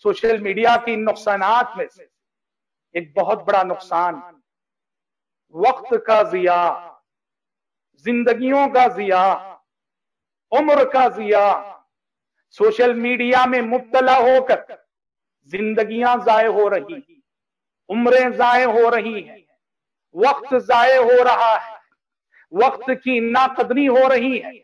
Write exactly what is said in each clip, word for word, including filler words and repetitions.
Social media की नुकसानात में से एक बहुत बड़ा नुकसान वक्त का जिया, जिंदगियों का जिया, उम्र का जिया। सोशल मीडिया में मुब्तला होकर जिंदगियां जाये हो रही, उम्रें जाये हो रही हैं, वक्त जाये हो रहा है, वक्त की नाकदरी हो रही है।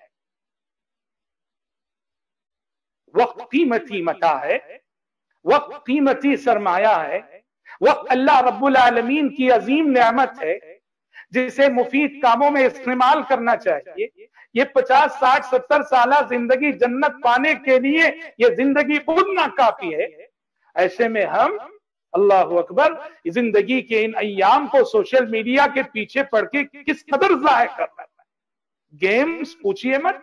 वक्त कीमती मता है, वक्त कीमती सरमाया है, वक्त अल्लाह रब्बुल आलमीन की अजीम नेमत है जिसे मुफीद कामों में इस्तेमाल करना चाहिए। ये पचास साठ सत्तर साल जिंदगी जन्नत पाने के लिए ये जिंदगी खुद ना काफी है। ऐसे में हम अल्लाह अकबर जिंदगी के इन अय्याम को सोशल मीडिया के पीछे पड़ के किस कदर जाया कर रहे हैं। गेम्स पूछिए मत,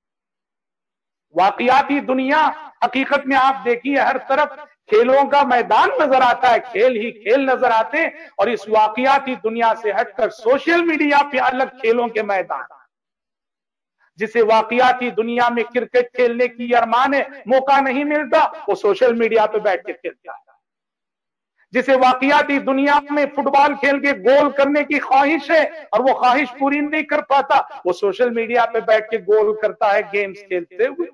वाकयाती दुनिया, हकीकत में आप देखिए हर तरफ खेलों का मैदान नजर आता है, खेल ही खेल नजर आते हैं। और इस वाकयाती दुनिया से हटकर सोशल मीडिया पे अलग खेलों के मैदान, जिसे वाकयाती दुनिया में क्रिकेट खेलने की अरमान है, मौका नहीं मिलता, वो सोशल मीडिया पे बैठ के खेलता है। जिसे वाकयाती दुनिया में फुटबॉल खेल के गोल करने की ख्वाहिश है और वो ख्वाहिश पूरी नहीं कर पाता, वो सोशल मीडिया पे बैठ के गोल करता है गेम्स खेलते हुए।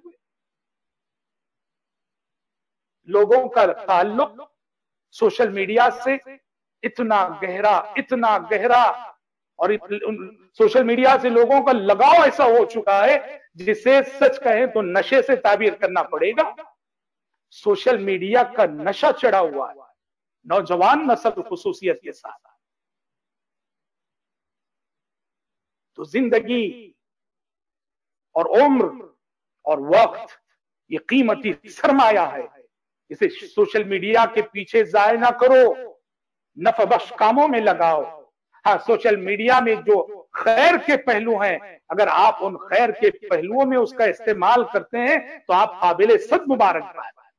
लोगों का ताल्लुक सोशल मीडिया से इतना गहरा, इतना गहरा, और सोशल मीडिया से लोगों का लगाव ऐसा हो चुका है जिसे सच कहें तो नशे से ताबीर करना पड़ेगा। सोशल मीडिया का नशा चढ़ा हुआ है नौजवान नस्ल खुसूसियत के साथ। तो जिंदगी और उम्र और वक्त ये कीमती सरमाया है, इसे सोशल मीडिया के पीछे जाया ना करो, नफबख्श कामों में लगाओ। हाँ, सोशल मीडिया में जो खैर के पहलू हैं, अगर आप उन खैर के पहलुओं में उसका इस्तेमाल करते हैं तो आप काबिल सद मुबारक हैं।